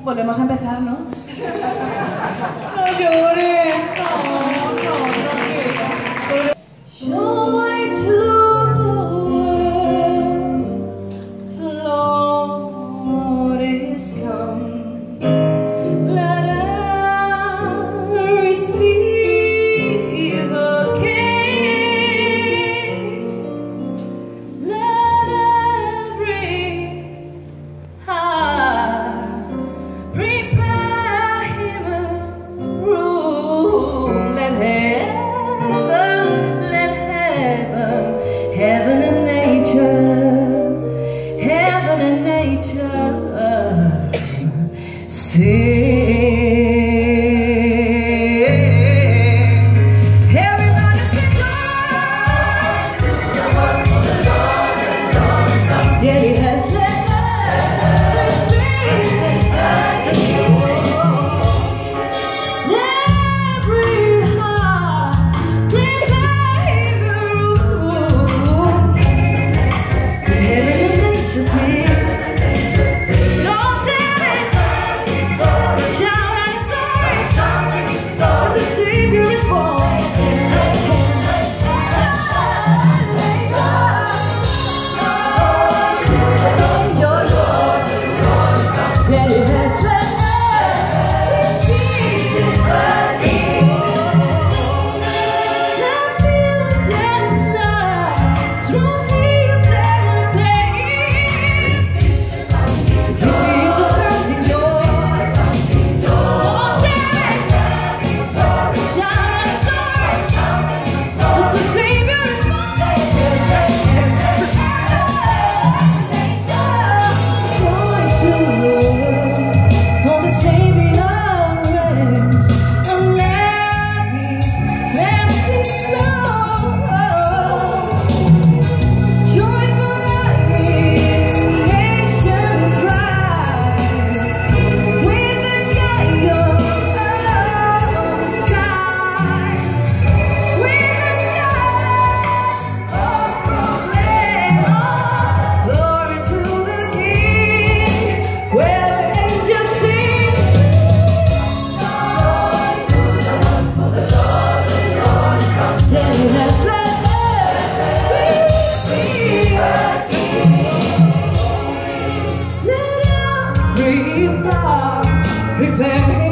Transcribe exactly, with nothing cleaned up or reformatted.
Volvemos a empezar, ¿no? No llores, no, no, tranquila. Joy to the world, the Lord is come. Let us receive the King. Let every heart prepare him a room. Let heaven, let heaven, heaven and nature, heaven and nature sing. Everybody sing, Lord, yeah, he has let us sing. Prepare